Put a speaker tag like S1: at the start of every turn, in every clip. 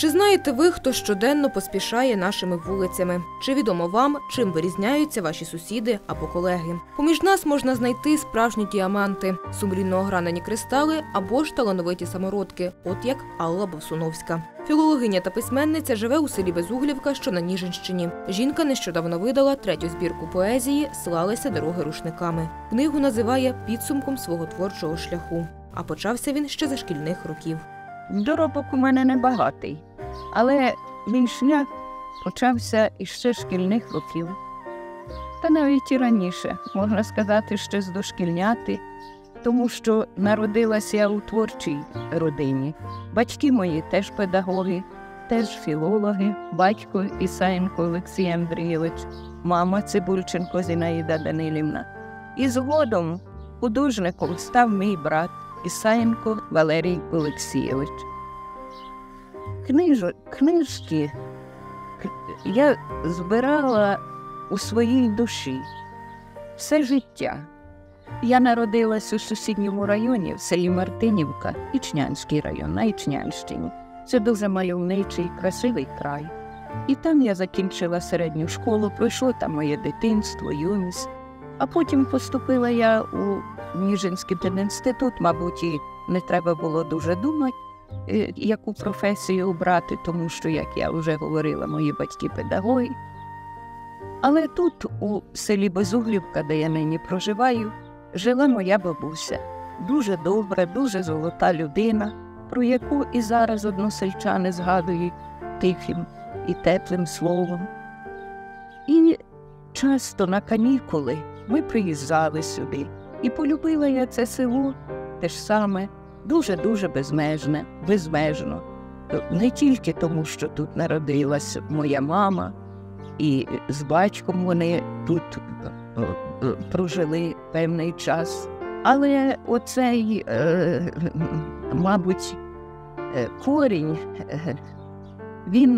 S1: Чи знаєте ви, хто щоденно поспішає нашими вулицями? Чи відомо вам, чим вирізняються ваші сусіди або колеги? Поміж нас можна знайти справжні діаманти, сумлінно огранені кристали або ж талановиті самородки, от як Алла Бовсуновська. Філологиня та письменниця живе у селі Безуглівка, що на Ніжинщині. Жінка нещодавно видала третю збірку поезії «Слалися дороги рушниками». Книгу називає підсумком свого творчого шляху. А почався він ще за шкільних років.
S2: Доробок у мене небагатий, але мій шлях почався іще з шкільних років. Та навіть і раніше, можна сказати, ще з дошкільняти, тому що народилася я у творчій родині. Батьки мої теж педагоги, теж філологи, батько Ісаєнко Олексій Андрійович, мама Цибульченко Зінаїда Данилівна. І згодом художником став мій брат Ісаєнко Валерій Олексійович. Книжки я збирала у своїй душі все життя. Я народилась у сусідньому районі, в селі Мартинівка, Ічнянський район, на Ічнянщині. Це дуже мальовничий, красивий край. І там я закінчила середню школу, пройшло там моє дитинство, юність. А потім поступила я у Ніжинський пединститут, мабуть, і не треба було дуже думати, яку професію обрати, тому що, як я вже говорила, мої батьки педагоги. Але тут, у селі Безуглівка, де я нині проживаю, жила моя бабуся. Дуже добра, дуже золота людина, про яку і зараз односельчани згадують тихим і теплим словом. І часто на канікули ми приїжджали сюди. І полюбила я це село те ж саме, дуже-дуже безмежно. Не тільки тому, що тут народилась моя мама, і з батьком вони тут прожили певний час. Але оцей, мабуть, корінь, він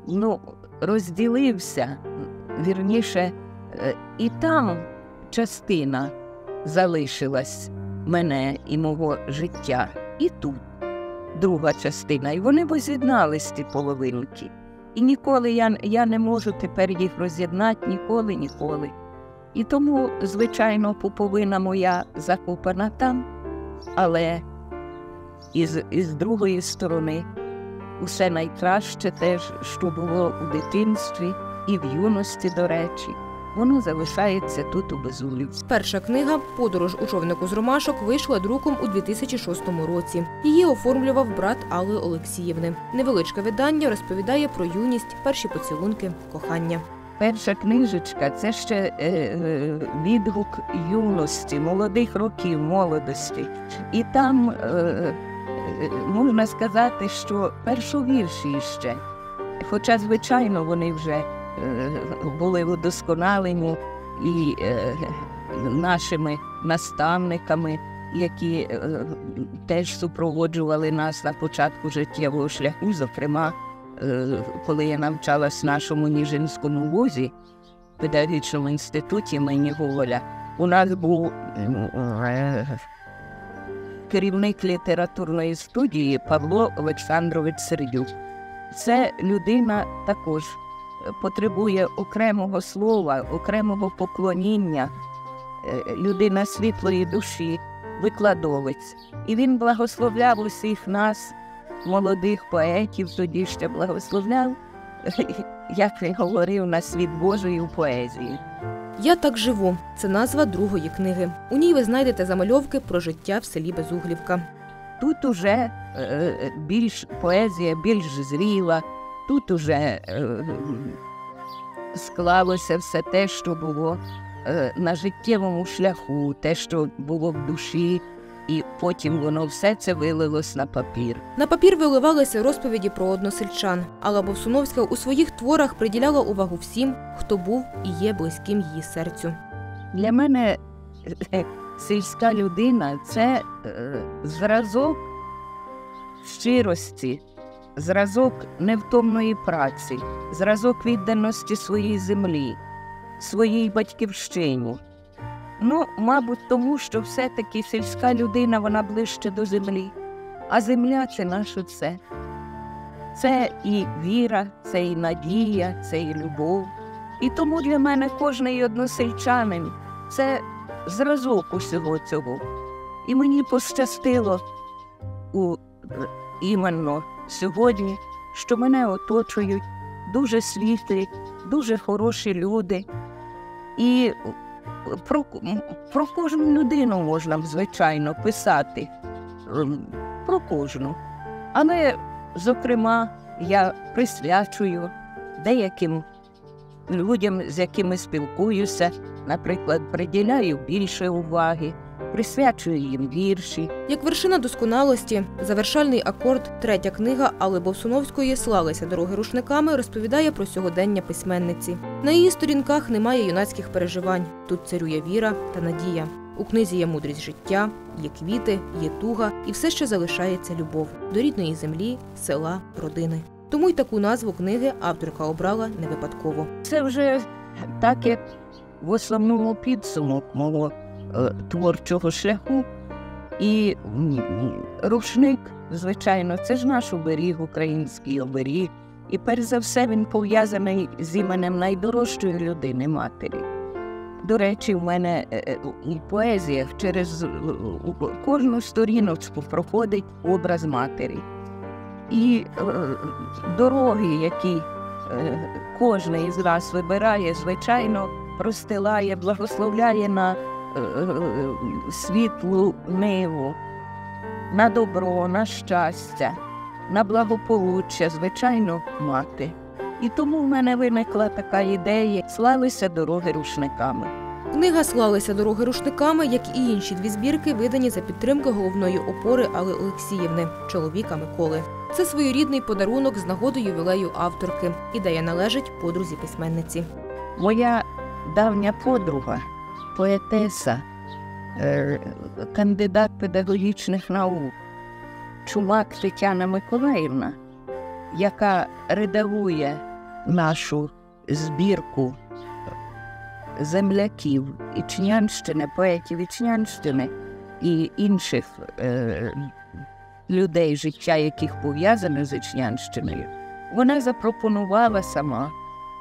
S2: розділився, вірніше, і там частина залишилась мене і мого життя, і тут друга частина. І вони воз'єднались, ті половинки. І ніколи я не можу тепер їх роз'єднати, ніколи. І тому, звичайно, пуповина моя закопана там, але із другої сторони усе найкраще теж, що було у дитинстві і в юності, до речі, воно залишається тут, у Безуглівці.
S1: Перша книга «Подорож у човнику з ромашок» вийшла друком у 2006 році. Її оформлював брат Алли Олексіївни. Невеличке видання розповідає про юність, перші поцілунки, кохання.
S2: Перша книжечка – це ще відгук юності, молодих років, молодості. І там можна сказати, що першовірші ще. Хоча, звичайно, вони вже були удосконалені і нашими наставниками, які теж супроводжували нас на початку життєвого шляху. Зокрема, коли я навчалась в нашому Ніжинському вузі, в педагогічному інституті імені Гоголя, у нас був керівник літературної студії Павло Олександрович Сердюк. Це людина також потребує окремого слова, окремого поклоніння, людина світлої душі, викладовець. І він благословляв усіх нас, молодих поетів, тоді ще благословляв, як він говорив, на світ Божий у поезії.
S1: «Я так живу» – це назва другої книги. У ній ви знайдете замальовки про життя в селі Безуглівка.
S2: Тут уже поезія більш зріла, тут уже склалося все те, що було на життєвому шляху, те, що було в душі, і потім воно все це вилилось на папір.
S1: На папір виливалися розповіді про односельчан. Алла Бовсуновська у своїх творах приділяла увагу всім, хто був і є близьким її серцю.
S2: Для мене сільська людина – це зразок щирості, зразок невтомної праці, зразок відданості своїй землі, своїй батьківщині. Мабуть, тому що все-таки сільська людина, вона ближче до землі, а земля – це наше все. Це і віра, це і надія, це і любов. І тому для мене кожний односельчанин – це зразок усього цього. І мені пощастило іменно сьогодні, що мене оточують дуже світлі, дуже хороші люди. І про кожну людину можна, звичайно, писати, про кожну. Але, зокрема, я присвячую деяким людям, з якими спілкуюся, наприклад, приділяю більше уваги, присвячую їм вірші.
S1: Як вершина досконалості, завершальний акорд, третя книга Алли Бовсуновської «Слалися дороги рушниками» розповідає про сьогодення письменниці. На її сторінках немає юнацьких переживань. Тут царює віра та надія. У книзі є мудрість життя, є квіти, є туга і все ще залишається любов до рідної землі, села, родини. Тому й таку назву книги авторка обрала не випадково.
S2: Це вже так, як в основному підсумок мого творчого шляху. І рушник, звичайно, це ж наш оберіг, український оберіг. І перш за все він пов'язаний з іменем найдорожчої людини – матері. До речі, в мене у поезіях через кожну сторіночку проходить образ матері. І дороги, які кожен із нас вибирає, звичайно, простилає, благословляє на світлу ниву, на добро, на щастя, на благополуччя, звичайно, мати. І тому в мене виникла така ідея «Слалися дороги рушниками».
S1: Книга «Слалися дороги рушниками», як і інші дві збірки, видані за підтримки головної опори Алли Олексіївни, чоловіка Миколи. Це своєрідний подарунок з нагоди ювілею авторки. Ідея належить подрузі письменниці.
S2: Моя давня подруга, поетеса, кандидат педагогічних наук, Чумак Тетяна Миколаївна, яка редагує нашу збірку земляків Ічнянщини, поетів Ічнянщини і інших людей, життя яких пов'язане з Ічнянщиною, вона запропонувала сама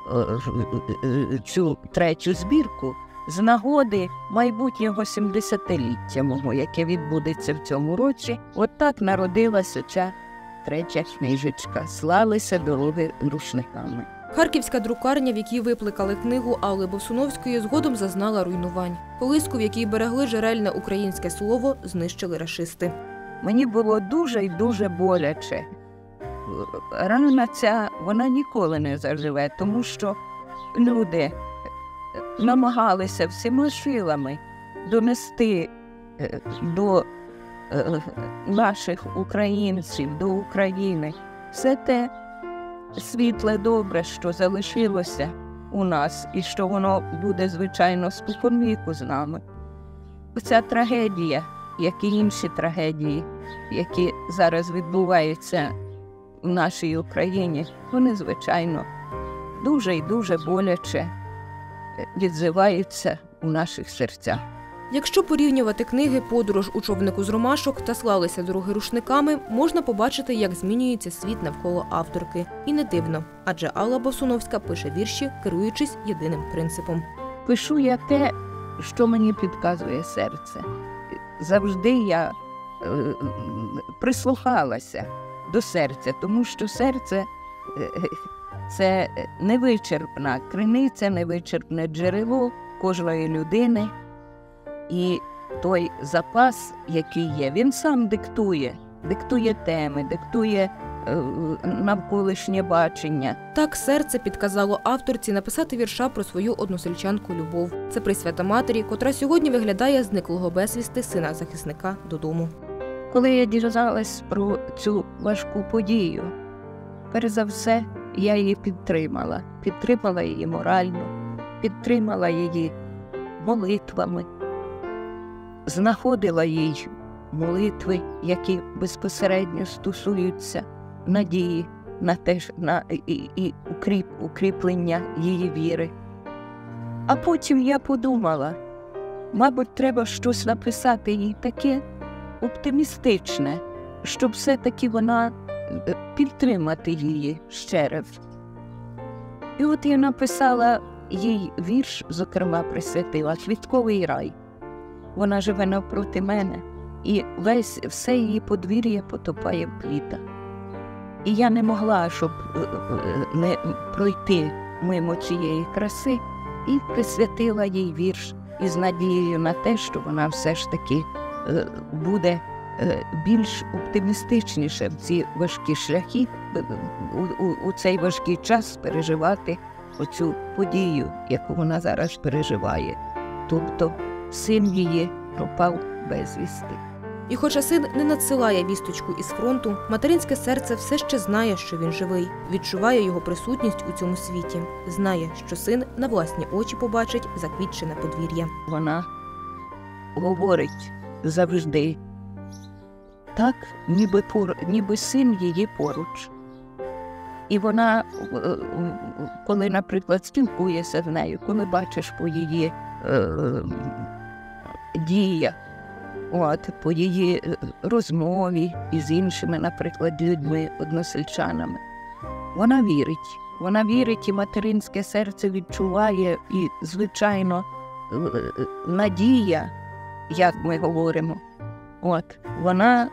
S2: цю третю збірку з нагоди майбутнього 70-ліття мого, яке відбудеться в цьому році. От так народилася ця третя книжечка «Слалися дороги рушниками».
S1: Харківська друкарня, в якій випликали книгу Алли Бовсуновської, згодом зазнала руйнувань. Колиску, в якій берегли джерельне українське слово, знищили рашисти.
S2: Мені було дуже і дуже боляче. Рана ця, вона ніколи не заживе, тому що люди намагалися всіма силами донести до наших українців, до України все те світле добре, що залишилося у нас і що воно буде, звичайно, споконвіку з нами. Оця трагедія, як і інші трагедії, які зараз відбуваються в нашій Україні, вони, звичайно, дуже і дуже боляче відзиваються у наших серцях.
S1: Якщо порівнювати книги «Подорож у човнику з ромашок» та «Слалися дороги рушниками», можна побачити, як змінюється світ навколо авторки. І не дивно, адже Алла Бовсуновська пише вірші, керуючись єдиним принципом.
S2: Пишу я те, що мені підказує серце. Завжди я прислухалася до серця, тому що серце – це невичерпна криниця, невичерпне джерело кожної людини. І той запас, який є, він сам диктує теми, диктує навколишнє бачення.
S1: Так серце підказало авторці написати вірша про свою односельчанку Любов. Це присвята матері, котра сьогодні виглядає зниклого безвісти сина захисника додому.
S2: Коли я дізналась про цю важку подію, перш за все, я її підтримала. Підтримала її морально, підтримала її молитвами. Знаходила їй молитви, які безпосередньо стосуються надії на те, і укріплення її віри. А потім я подумала, мабуть, треба щось написати їй таке оптимістичне, щоб все-таки вона підтримати її ще раз. І от я написала їй вірш, зокрема присвятила «Квітковий рай». Вона живе навпроти мене, і все її подвір'я потопає в квітах. І я не могла, щоб не пройти мимо цієї краси, і присвятила їй вірш із надією на те, що вона все ж таки буде більш оптимістичніше в ці важкі шляхи, у цей важкий час переживати оцю подію, яку вона зараз переживає. Тобто син її пропав безвісти.
S1: І хоча син не надсилає вісточку із фронту, материнське серце все ще знає, що він живий, відчуває його присутність у цьому світі, знає, що син на власні очі побачить заквітчене подвір'я.
S2: Вона говорить завжди так, ніби син її поруч. І вона, коли, наприклад, спілкується з нею, коли бачиш по її діях, по її розмові із іншими, наприклад, людьми, односельчанами, вона вірить. Вона вірить, і материнське серце відчуває, і, звичайно, надія, як ми говоримо, вона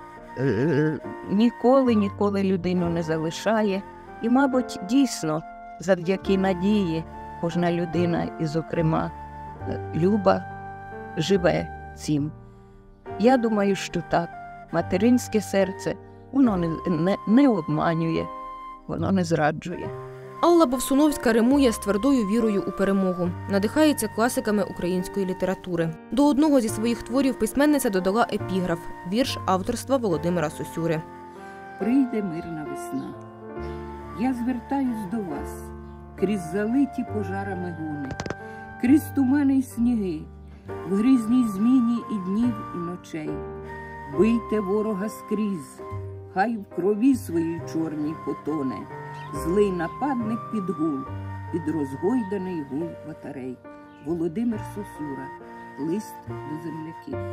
S2: ніколи людину не залишає. І, мабуть, дійсно, завдяки надії кожна людина, і, зокрема, Люба, живе цим. Я думаю, що так. Материнське серце, воно не обманює, воно не зраджує.
S1: Алла Бовсуновська римує з твердою вірою у перемогу, надихається класиками української літератури. До одного зі своїх творів письменниця додала епіграф – вірш авторства Володимира Сосюри.
S3: Прийде мирна весна. Я звертаюсь до вас, крізь залиті пожарами гуни, крізь тумани й сніги, в грізній зміні і днів, і ночей. Бийте ворога скрізь, хай в крові своїй чорній потоне, злий нападник під гул, під розгойданий гул батарей. Володимир Сосюра. Лист до земляків.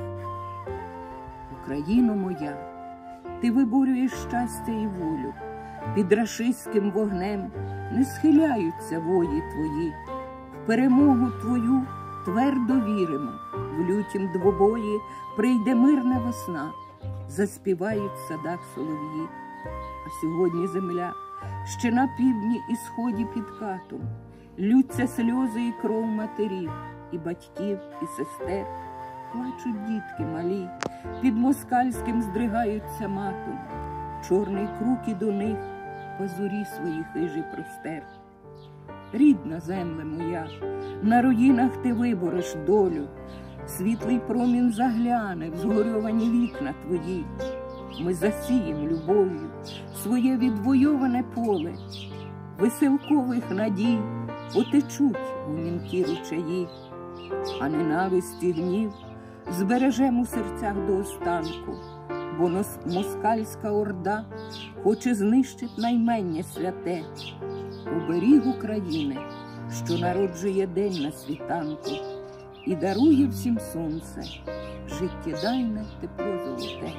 S3: Україно моя, ти виборюєш щастя і волю, під рашистським вогнем не схиляються вої твої. В перемогу твою твердо віримо, в лютім двобої прийде мирна весна, заспівають в садах солов'ї. А сьогодні земля ще на півдні і сході під катом, ллються сльози і кров матерів, і батьків, і сестер. Плачуть дітки малі, під москальським здригаються матом, чорний круг і до них пазурі свої хижі простер. Рідна земле моя, на руїнах ти вибореш долю, світлий промінь загляне в згорьовані вікна твої. Ми засієм любов'ю своє відвойоване поле, веселкових надій потечуть гумінкі ручаї, а ненависті гнів збережем у серцях до останку, бо москальська орда хоче знищить наймення святе. Оберіг України, що народжує день на світанку і дарує всім сонце, життєдайне тепло золоте.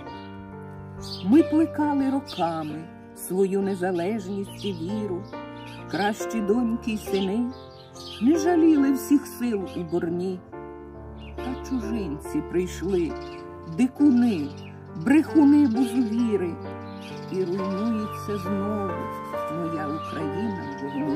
S3: Ми плекали роками свою незалежність і віру, кращі доньки й сини не жаліли всіх сил у борні. Та чужинці прийшли, дикуни, брехуни бузувіри, і руйнується знову моя Україна в вогні.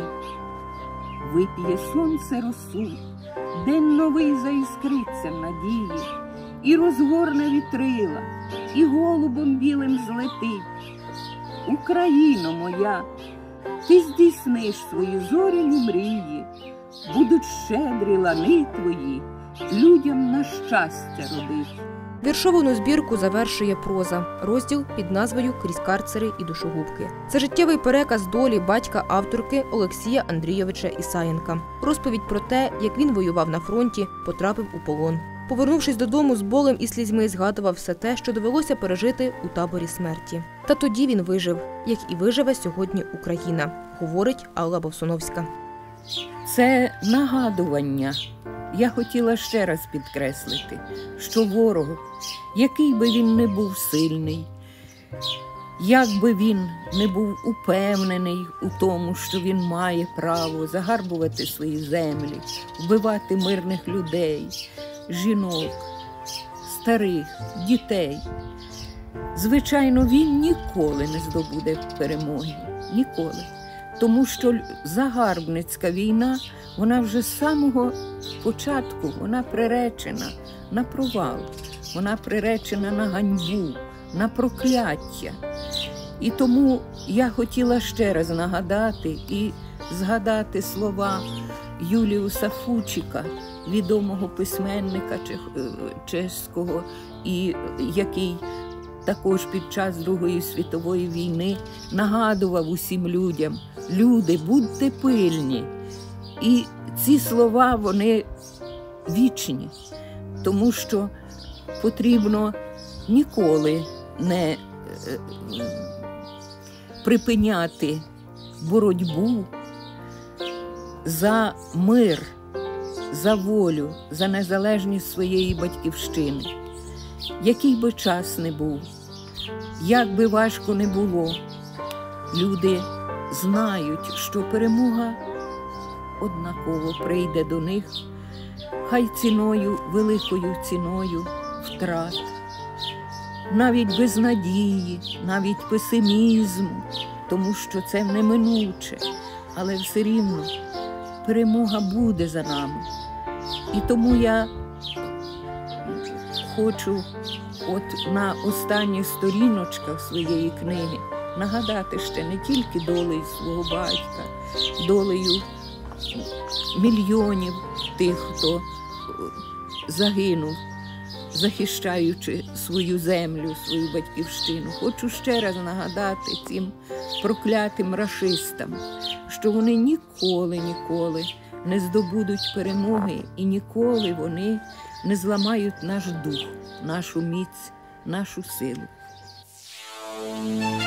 S3: Вип'є сонце росу, день новий заіскриться в надії, і розгорне вітрила, і голубом білим злетить. Україно моя, ти здійсниш свої зоряні мрії, будуть щедрі лани твої, людям на щастя родить.
S1: Віршовану збірку завершує проза, розділ під назвою «Крізь карцери і душогубки». Це життєвий переказ долі батька авторки Олексія Андрійовича Ісаєнка. Розповідь про те, як він воював на фронті, потрапив у полон. Повернувшись додому з болем і слізьми, згадував все те, що довелося пережити у таборі смерті. Та тоді він вижив, як і виживе сьогодні Україна, говорить Алла Бовсуновська.
S3: Це нагадування. Я хотіла ще раз підкреслити, що ворог, який би він не був сильний, Як би він не був упевнений у тому, що він має право загарбувати свої землі, вбивати мирних людей, жінок, старих, дітей, звичайно, він ніколи не здобуде перемоги. Ніколи. Тому що загарбницька війна, вона вже з самого початку, вона приречена на провал, вона приречена на ганьбу, на прокляття. І тому я хотіла ще раз нагадати і згадати слова Юліуса Фучика, відомого письменника чеського, і який також під час Другої світової війни нагадував усім людям: люди, будьте пильні. І ці слова, вони вічні, тому що потрібно ніколи не припиняти боротьбу за мир, за волю, за незалежність своєї батьківщини. Який би час не був, як би важко не було, люди знають, що перемога однаково прийде до них, хай ціною, великою ціною втрат, навіть безнадії, навіть песимізму, тому що це неминуче, але все рівно перемога буде за нами. І тому я хочу от на останніх сторіночках своєї книги нагадати ще не тільки долею свого батька, долею мільйонів тих, хто загинув, захищаючи свою землю, свою батьківщину. Хочу ще раз нагадати цим проклятим рашистам, що вони ніколи не здобудуть перемоги і ніколи вони не зламають наш дух, нашу міць, нашу силу.